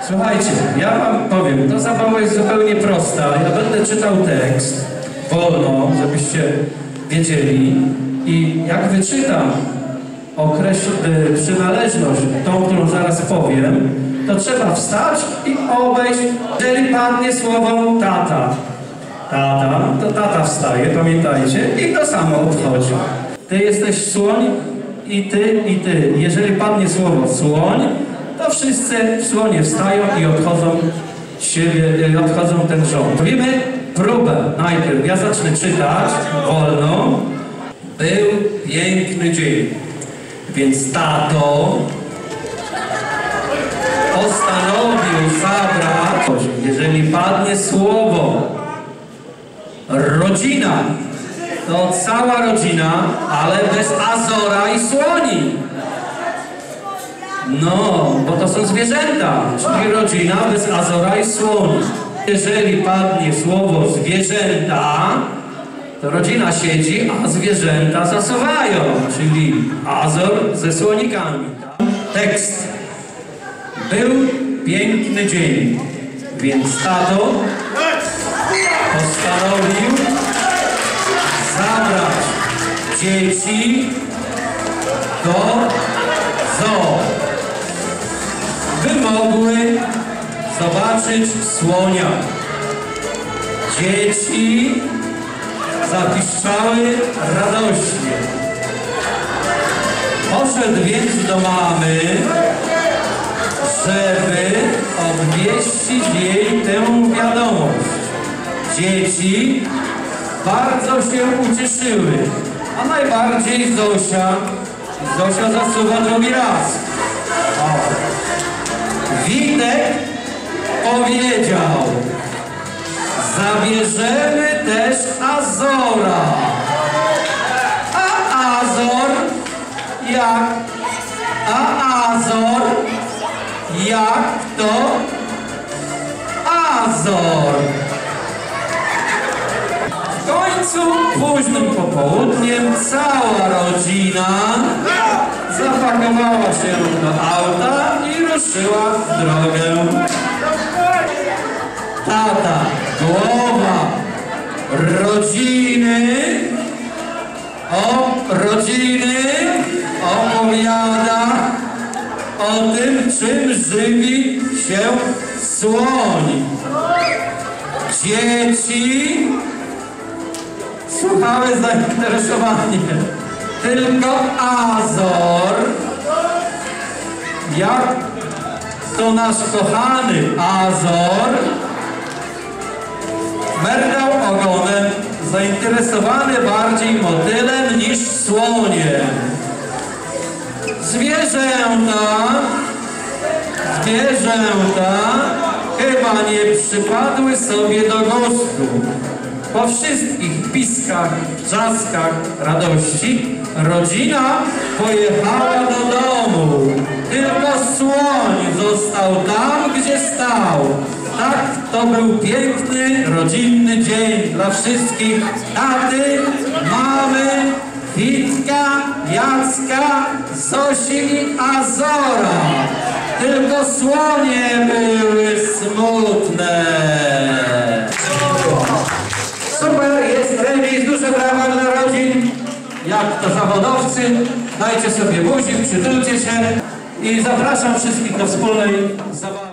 Słuchajcie, ja wam powiem, ta zabawa jest zupełnie prosta. Ja będę czytał tekst wolno, żebyście wiedzieli, i jak wyczytam przynależność, tą, którą zaraz powiem, to trzeba wstać i obejść. Jeżeli padnie słowo tata, to tata wstaje, pamiętajcie, i to samo odchodzi. Ty jesteś słoń i ty, i ty. Jeżeli padnie słowo słoń, to wszyscy w słonie wstają i odchodzą ten rząd. Robimy próbę najpierw. Ja zacznę czytać wolno. Był piękny dzień, więc tato postanowił zabrać, jeżeli padnie słowo rodzina, to cała rodzina, ale bez Azora i słoni. No, bo to są zwierzęta, czyli rodzina bez Azora i słoni. Jeżeli padnie słowo zwierzęta, to rodzina siedzi, a zwierzęta zasuwają, czyli Azor ze słonikami. Tekst. Był piękny dzień, więc tato postanowił zabrać dzieci do zoo, by mogły zobaczyć słonia. Dzieci zapiszczały radośnie. Poszedł więc do mamy, żeby obwieścić jej tę wiadomość. Dzieci bardzo się ucieszyły, a najbardziej Zosia. Zosia zasuwa drugi raz. Witek powiedział: zabierzemy też Azora. A Azor jak? Jak to? Azor. W końcu późnym popołudniem cała rodzina zapakowała się do auta i ruszyła w drogę. Tata, głowa rodziny opowiada o tym, czym żywi się słoń. Dzieci słuchały zainteresowanie. Tylko Azor, jak to nasz kochany Azor, merdał ogonem, zainteresowany bardziej motylem niż słoniem. Zwierzęta chyba nie przypadły sobie do gustu. Po wszystkich piskach, wrzaskach radości rodzina pojechała do domu. Tylko słoń został tam, gdzie stał. Tak, to był piękny, rodzinny dzień dla wszystkich. Taty, mamy, Witka, Jacka, Zosi i Azora. Tylko słonie były smutne. Super, jest remis, duże brawa dla rodzin. Jak to zawodowcy, dajcie sobie buzi, przytulcie się i zapraszam wszystkich do wspólnej zabawy.